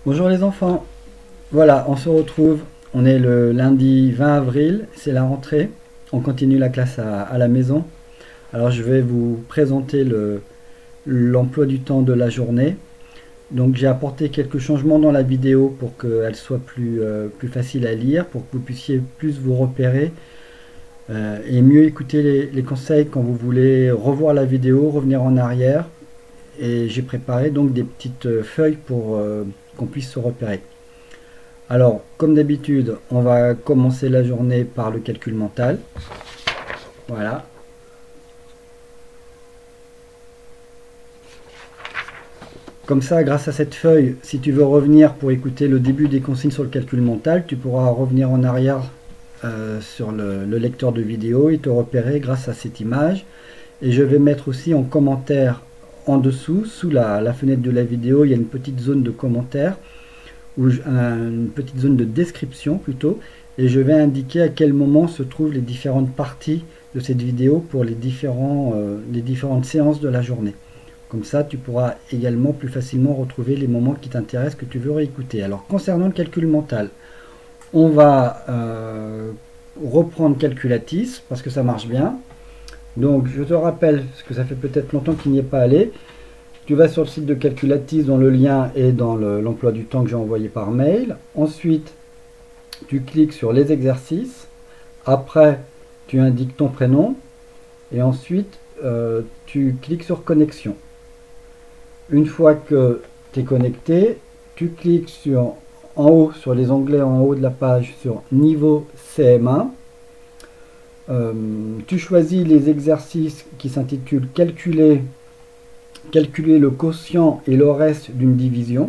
Bonjour les enfants, voilà, on se retrouve, on est le lundi 20 avril, c'est la rentrée, on continue la classe à la maison. Alors je vais vous présenter l'emploi du temps de la journée. Donc j'ai apporté quelques changements dans la vidéo pour qu'elle soit plus facile à lire, pour que vous puissiez plus vous repérer et mieux écouter les conseils quand vous voulez revoir la vidéo, revenir en arrière. Et j'ai préparé donc des petites feuilles pour qu'on puisse se repérer. Alors, comme d'habitude, on va commencer la journée par le calcul mental. Voilà. Comme ça, grâce à cette feuille, si tu veux revenir pour écouter le début des consignes sur le calcul mental, tu pourras revenir en arrière sur le lecteur de vidéo et te repérer grâce à cette image. Et je vais mettre aussi en commentaire en dessous, sous la fenêtre de la vidéo, il y a une petite zone de commentaires, ou une petite zone de description plutôt, et je vais indiquer à quel moment se trouvent les différentes parties de cette vidéo pour les différentes séances de la journée. Comme ça, tu pourras également plus facilement retrouver les moments qui t'intéressent, que tu veux réécouter. Alors, concernant le calcul mental, on va reprendre Calculatis, parce que ça marche bien. Donc, je te rappelle, parce que ça fait peut-être longtemps qu'il n'y est pas allé, tu vas sur le site de Calculatis dont le lien est dans l'emploi du temps que j'ai envoyé par mail. Ensuite, tu cliques sur les exercices. Après, tu indiques ton prénom. Et ensuite, tu cliques sur connexion. Une fois que tu es connecté, tu cliques en haut, sur les onglets en haut de la page, sur niveau CM1. Tu choisis les exercices qui s'intitulent calculer le quotient et le reste d'une division.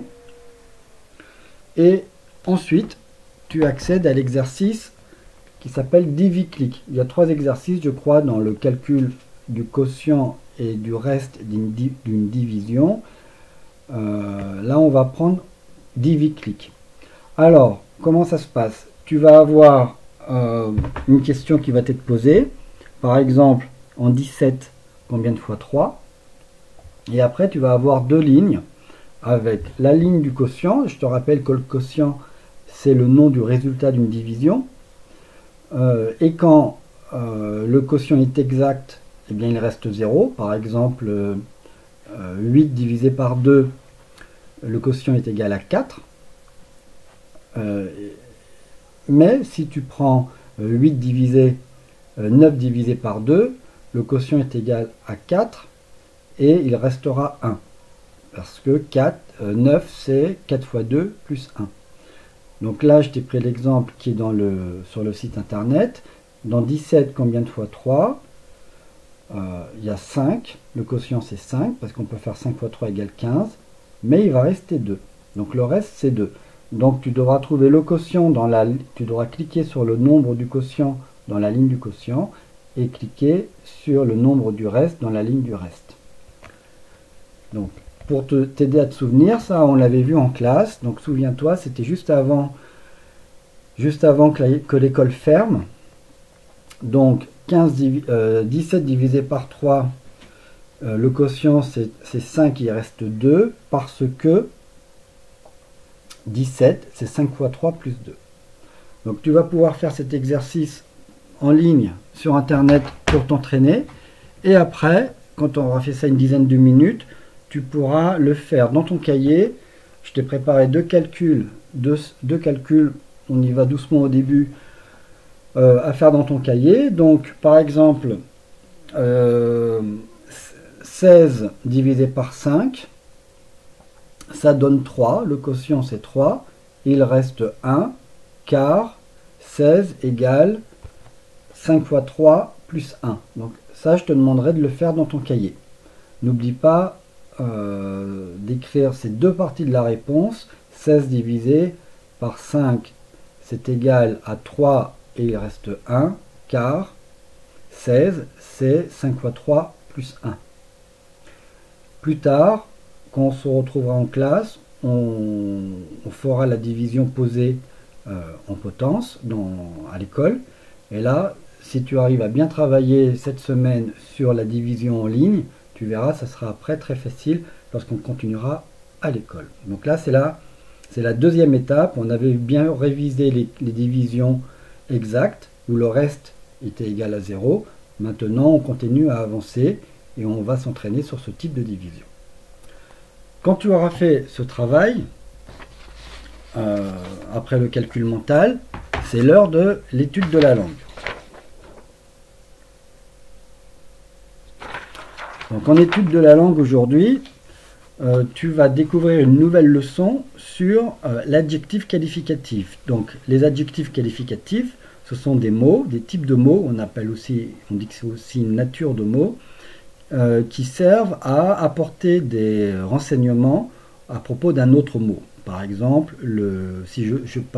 Et ensuite, tu accèdes à l'exercice qui s'appelle DiviClick. Il y a 3 exercices, je crois, dans le calcul du quotient et du reste d'une division. Là, on va prendre DiviClick. Alors, comment ça se passe? Tu vas avoir une question qui va t'être posée. Par exemple, en 17, combien de fois 3? Et après, tu vas avoir 2 lignes avec la ligne du quotient. Je te rappelle que le quotient, c'est le nom du résultat d'une division. Et quand le quotient est exact, eh bien, il reste 0. Par exemple, 8 divisé par 2, le quotient est égal à 4. Mais si tu prends 9 divisé par 2, le quotient est égal à 4. Et il restera 1. Parce que 9, c'est 4 fois 2 plus 1. Donc là, je t'ai pris l'exemple qui est sur le site internet. Dans 17, combien de fois 3? Il y a 5. Le quotient, c'est 5, parce qu'on peut faire 5 fois 3 égale 15. Mais il va rester 2. Donc le reste, c'est 2. Donc tu devras trouver le quotient tu devras cliquer sur le nombre du quotient dans la ligne du quotient et cliquer sur le nombre du reste dans la ligne du reste. Donc, pour t'aider à te souvenir, ça on l'avait vu en classe. Donc souviens-toi, c'était juste avant que l'école ferme. Donc 17 divisé par 3, le quotient c'est 5, il reste 2, parce que 17, c'est 5 fois 3 plus 2. Donc tu vas pouvoir faire cet exercice en ligne sur internet pour t'entraîner. Et après, quand on aura fait ça une dizaine de minutes, tu pourras le faire dans ton cahier. Je t'ai préparé deux calculs, on y va doucement au début, à faire dans ton cahier. Donc par exemple, 16 divisé par 5, ça donne 3, le quotient c'est 3, il reste 1, car 16 égale 5 fois 3 plus 1. Donc ça, je te demanderai de le faire dans ton cahier. N'oublie pas d'écrire ces deux parties de la réponse. 16 divisé par 5, c'est égal à 3 et il reste 1, car 16, c'est 5 fois 3 plus 1. Plus tard, quand on se retrouvera en classe, on fera la division posée en potence à l'école. Et là, si tu arrives à bien travailler cette semaine sur la division en ligne, tu verras, ça sera après très facile lorsqu'on continuera à l'école. Donc là, c'est C'est la deuxième étape. On avait bien révisé les divisions exactes, où le reste était égal à 0. Maintenant, on continue à avancer et on va s'entraîner sur ce type de division. Quand tu auras fait ce travail, après le calcul mental, c'est l'heure de l'étude de la langue. Donc en étude de la langue aujourd'hui, tu vas découvrir une nouvelle leçon sur l'adjectif qualificatif. Donc les adjectifs qualificatifs, ce sont des mots, des types de mots, on dit que c'est aussi une nature de mots, qui servent à apporter des renseignements à propos d'un autre mot. Par exemple, si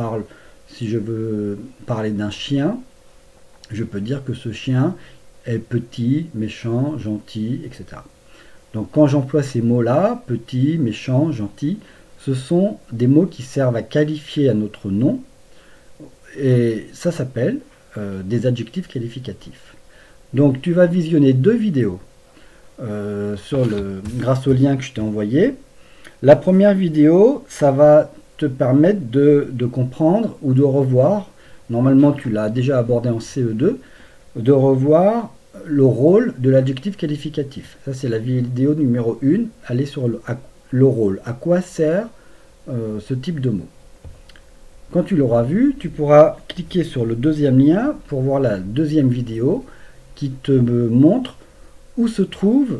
je veux parler d'un chien, je peux dire que ce chien est petit, méchant, gentil, etc. Donc quand j'emploie ces mots-là, petit, méchant, gentil, ce sont des mots qui servent à qualifier un autre nom, et ça s'appelle des adjectifs qualificatifs. Donc tu vas visionner 2 vidéos grâce au lien que je t'ai envoyé. La première vidéo, ça va te permettre de comprendre ou de revoir, normalement tu l'as déjà abordé en CE2, de revoir le rôle de l'adjectif qualificatif. Ça c'est la vidéo numéro 1, elle est sur le rôle. À quoi sert ce type de mot? Quand tu l'auras vu, tu pourras cliquer sur le deuxième lien pour voir la deuxième vidéo qui te montre où se trouvent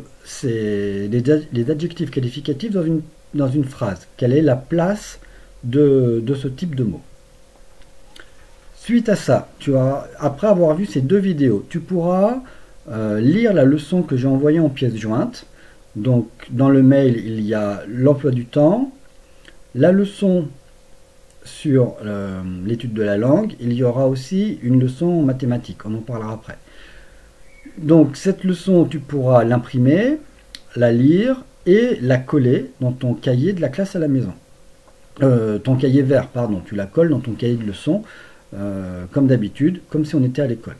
les adjectifs qualificatifs dans une phrase. Quelle est la place de ce type de mot? Suite à ça, après avoir vu ces 2 vidéos, tu pourras lire la leçon que j'ai envoyée en pièce jointe. Donc dans le mail, il y a l'emploi du temps, la leçon sur l'étude de la langue, il y aura aussi une leçon en mathématiques, on en parlera après. Donc cette leçon, tu pourras l'imprimer, la lire et la coller dans ton cahier de la classe à la maison. Ton cahier vert, pardon, tu la colles dans ton cahier de leçon, comme d'habitude, comme si on était à l'école.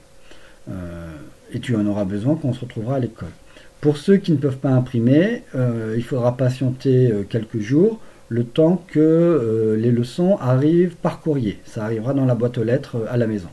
Et tu en auras besoin quand on se retrouvera à l'école. Pour ceux qui ne peuvent pas imprimer, il faudra patienter quelques jours, le temps que les leçons arrivent par courrier. Ça arrivera dans la boîte aux lettres à la maison.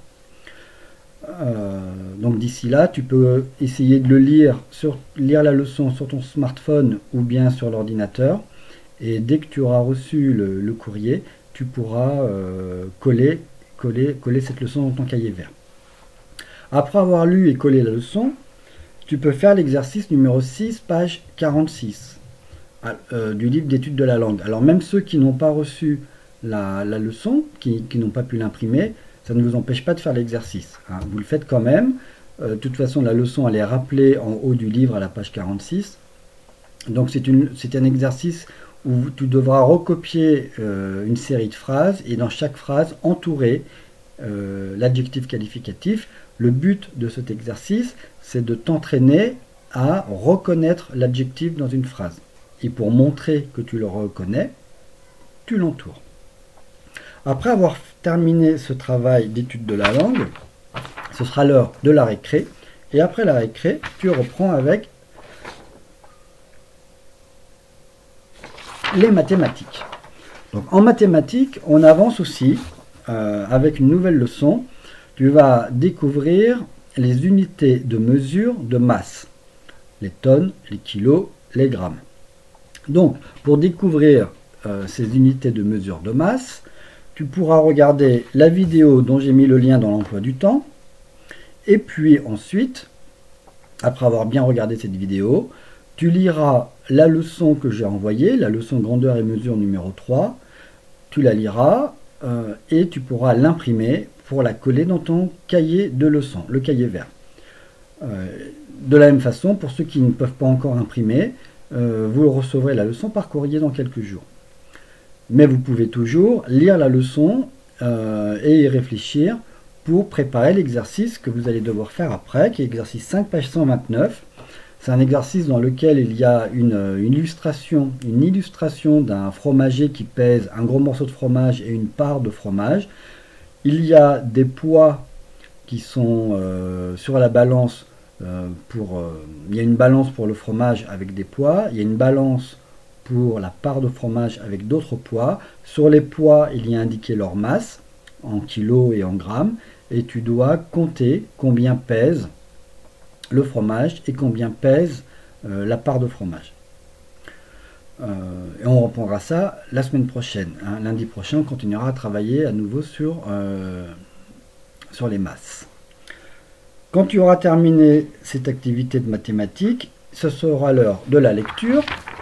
Donc d'ici là, tu peux essayer de lire la leçon sur ton smartphone ou bien sur l'ordinateur. Et dès que tu auras reçu le courrier, tu pourras coller cette leçon dans ton cahier vert. Après avoir lu et collé la leçon, tu peux faire l'exercice numéro 6, page 46 du livre d'études de la langue. Alors même ceux qui n'ont pas reçu la leçon, qui n'ont pas pu l'imprimer, ça ne vous empêche pas de faire l'exercice. Hein. Vous le faites quand même. De toute façon, la leçon elle est rappelée en haut du livre à la page 46. Donc c'est un exercice où tu devras recopier une série de phrases et dans chaque phrase entourer l'adjectif qualificatif. Le but de cet exercice, c'est de t'entraîner à reconnaître l'adjectif dans une phrase. Et pour montrer que tu le reconnais, tu l'entoures. Après avoir terminé ce travail d'étude de la langue, ce sera l'heure de la récré. Et après la récré, tu reprends avec les mathématiques. Donc en mathématiques, on avance aussi avec une nouvelle leçon. Tu vas découvrir les unités de mesure de masse. Les tonnes, les kilos, les grammes. Donc, pour découvrir ces unités de mesure de masse, tu pourras regarder la vidéo dont j'ai mis le lien dans l'emploi du temps. Et puis ensuite, après avoir bien regardé cette vidéo, tu liras la leçon que j'ai envoyée, la leçon grandeur et mesure numéro 3. Tu la liras et tu pourras l'imprimer pour la coller dans ton cahier de leçons, le cahier vert. De la même façon, pour ceux qui ne peuvent pas encore imprimer, vous recevrez la leçon par courrier dans quelques jours. Mais vous pouvez toujours lire la leçon et y réfléchir pour préparer l'exercice que vous allez devoir faire après, qui est exercice 5, page 129. C'est un exercice dans lequel il y a une illustration d'un fromager qui pèse un gros morceau de fromage et une part de fromage. Il y a des poids qui sont sur la balance. Il y a une balance pour le fromage avec des poids. Il y a une balance pour la part de fromage avec d'autres poids. Sur les poids, il y a indiqué leur masse en kilos et en grammes. Et tu dois compter combien pèse le fromage et combien pèse la part de fromage. Et on reprendra ça la semaine prochaine. Hein. Lundi prochain, on continuera à travailler à nouveau sur les masses. Quand tu auras terminé cette activité de mathématiques, ce sera l'heure de la lecture.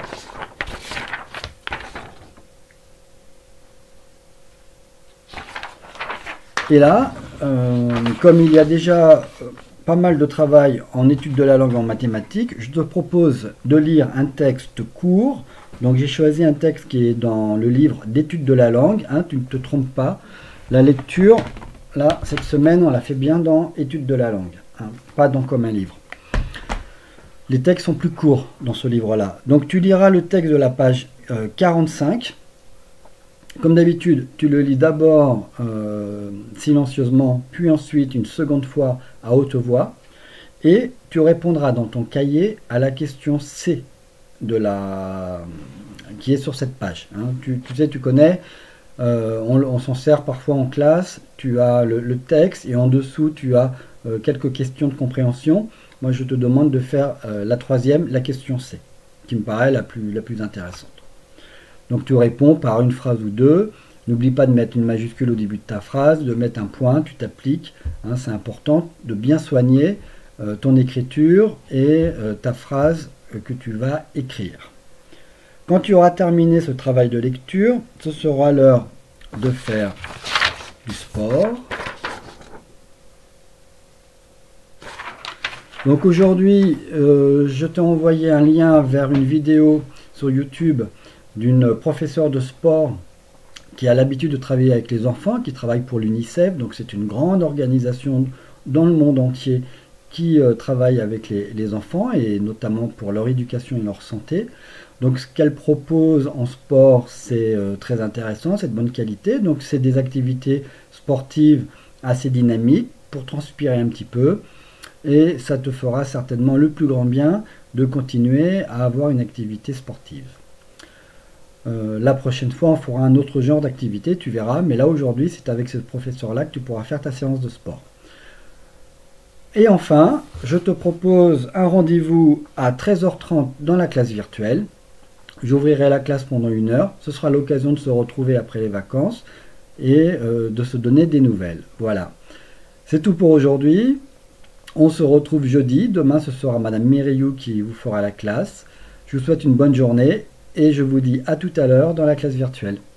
Et là, comme il y a déjà pas mal de travail en études de la langue en mathématiques, je te propose de lire un texte court. Donc j'ai choisi un texte qui est dans le livre d'études de la langue. Hein, tu ne te trompes pas. La lecture, là, cette semaine, on l'a fait bien dans études de la langue. Hein, pas dans comme un livre. Les textes sont plus courts dans ce livre-là. Donc tu liras le texte de la page 45. Comme d'habitude, tu le lis d'abord silencieusement, puis ensuite une seconde fois à haute voix. Et tu répondras dans ton cahier à la question C qui est sur cette page. Hein. Tu sais, tu connais, on s'en sert parfois en classe. Tu as le texte et en dessous, tu as quelques questions de compréhension. Moi, je te demande de faire la troisième, la question C, qui me paraît la plus intéressante. Donc tu réponds par une phrase ou deux. N'oublie pas de mettre une majuscule au début de ta phrase, de mettre un point, tu t'appliques. Hein, c'est important de bien soigner ton écriture et ta phrase que tu vas écrire. Quand tu auras terminé ce travail de lecture, ce sera l'heure de faire du sport. Donc aujourd'hui, je t'ai envoyé un lien vers une vidéo sur YouTube d'une professeure de sport qui a l'habitude de travailler avec les enfants, qui travaille pour l'UNICEF. Donc c'est une grande organisation dans le monde entier qui travaille avec les enfants et notamment pour leur éducation et leur santé. Donc ce qu'elle propose en sport, c'est très intéressant, c'est de bonne qualité. Donc c'est des activités sportives assez dynamiques pour transpirer un petit peu. Et ça te fera certainement le plus grand bien de continuer à avoir une activité sportive. La prochaine fois, on fera un autre genre d'activité, tu verras. Mais là, aujourd'hui, c'est avec ce professeur-là que tu pourras faire ta séance de sport. Et enfin, je te propose un rendez-vous à 13h30 dans la classe virtuelle. J'ouvrirai la classe pendant 1 heure. Ce sera l'occasion de se retrouver après les vacances et de se donner des nouvelles. Voilà. C'est tout pour aujourd'hui. On se retrouve jeudi. Demain, ce sera Madame Myriou qui vous fera la classe. Je vous souhaite une bonne journée et je vous dis à tout à l'heure dans la classe virtuelle.